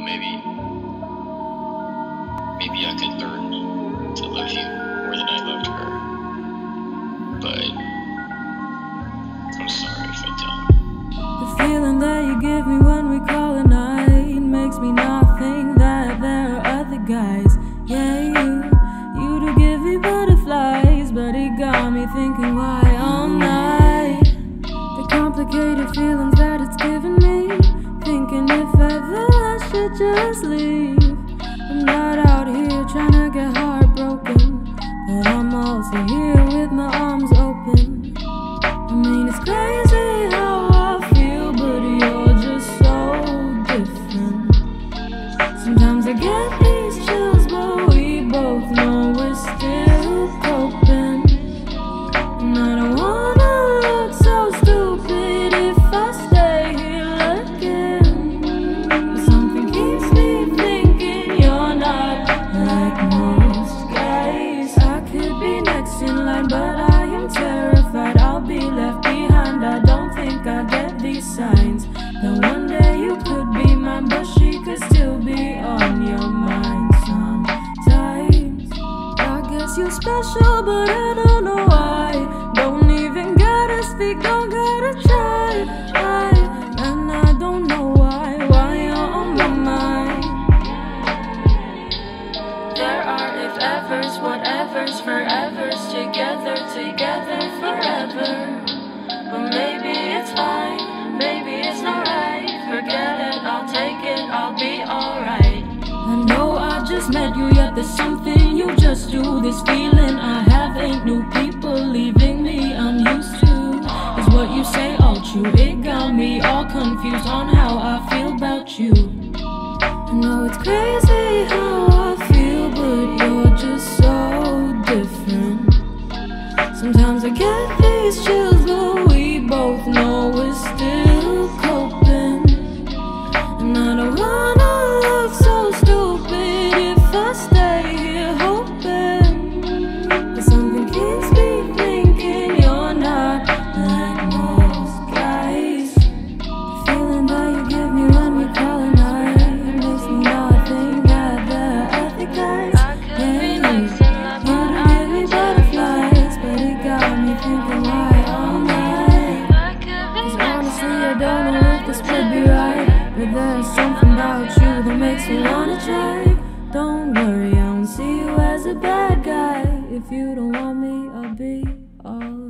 maybe I could learn to love you more than I loved her. But I'm sorry if I don't. The feeling that you give me when we call a night makes me not think that there are other guys. Yeah, you do give me butterflies, but it got me thinking why all night. The complicated feelings that it's given me, thinking if ever I should just leave. I'm not out here trying to get heartbroken, but I'm also here with my arms open. I mean, it's crazy how I feel, but you're just so different. Sometimes I get these chills, but we both know we're still coping. And I don't wanna look so stupid if I stay here looking, but something keeps me thinking you're not like most guys. I could be next in line, but I am terrified I'll be left behind. I don't think I get these signs that one day you could be mine, but she could still be on your mind sometimes. I guess you're special, but I don't know why. Don't even gotta speak, don't gotta try. And I don't know why you're on my mind. There are if evers, whatevers, forevers, together forever. But maybe it's fine, maybe it's not right. Forget it, I'll take it, I'll be alright. I know I just met you, yet there's something you just do. This feeling I have ain't new. People leaving me, I'm used to. Is what you say all true? It got me all confused on how I feel about you. I know it's crazy how I feel, but you're just so different. Sometimes I get these chills, but we both know we're still coping. And I don't wanna look so stupid if I stay here hoping, but something keeps me thinking you're not like most guys. The feeling that you give me when we call a night makes me not think that there are other guys. Yeah, you do give me butterflies, but it got me thinking why all night. 'Cause honestly I don't know if this would be right, but there's something about you that makes me wanna try. Don't worry, I won't see you as a bad guy. If you don't want me, I'll be alright.